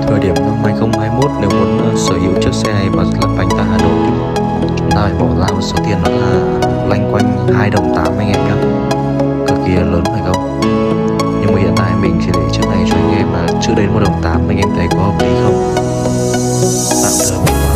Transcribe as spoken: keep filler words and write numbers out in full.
Thời điểm năm hai không hai mốt, nếu muốn uh, sở hữu chiếc xe này và lắp bánh tại Hà Nội thì chúng ta phải bỏ ra một số tiền đó là loanh quanh hai đồng tám anh em nhé, cực kỳ là lớn phải không? Nhưng mà hiện tại mình chỉ để chiếc này cho anh em mà chưa đến một đồng tám, anh em thấy có hợp lý không? Tạm thời